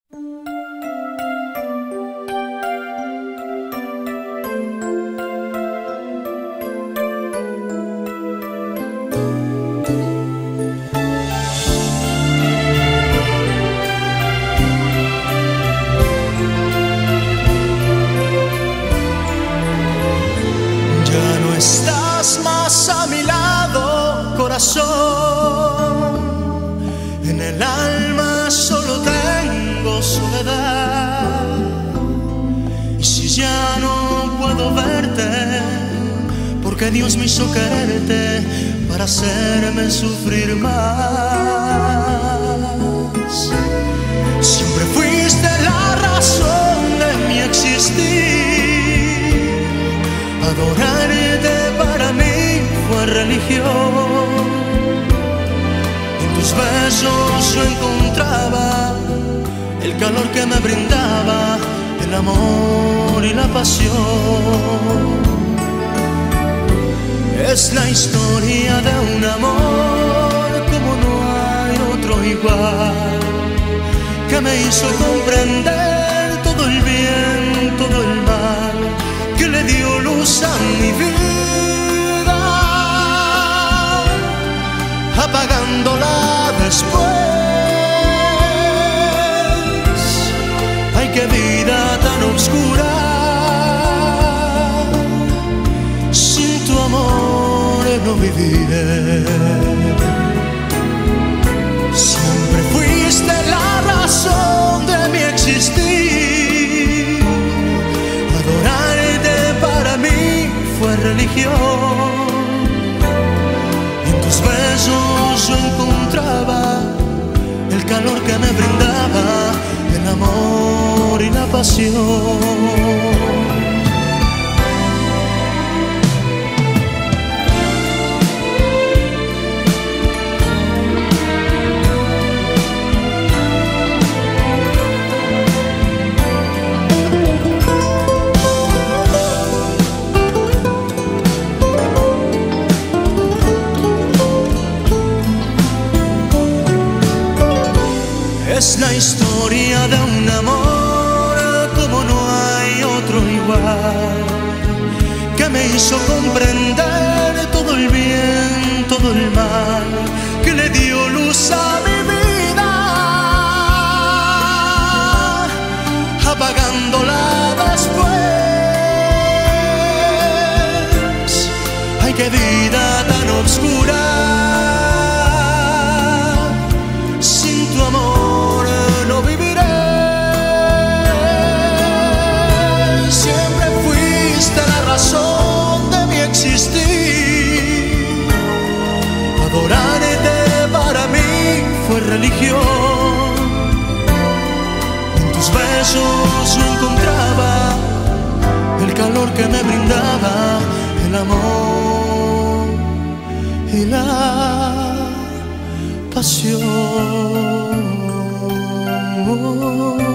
Estás más a mi lado, corazón. En el alma solo tengo soledad. Y si ya no puedo verte, porque Dios me hizo quererte para hacerme sufrir más. Siempre fuiste la razón de mi existir. Adorarte para mí fue religión. En tus besos yo encontraba el calor que me brindaba el amor y la pasión. Es la historia de un amor como no hay otro igual, que me hizo comprender todo el bien, todo el mal, que le dio luz a mi vida, apagándola después. Ay, qué vida tan oscura, sin tu amor no viviré. Siempre fuiste la razón de mi existir. Adorarte para mí fue religión. En tus besos yo encontraba el calor que me brindaba el amor y la pasión. Es la historia de un amor como no hay otro igual, que me hizo comprender todo el bien, todo el mal, que le dio luz a mi vida, apagándola después. Ay, qué vida tan oscura, sin tu amor no viviré. Siempre fuiste la razón de mi existir. Adorarte para mí fue religión. En tus besos yo encontraba el calor que me brindaba el amor y la pasión.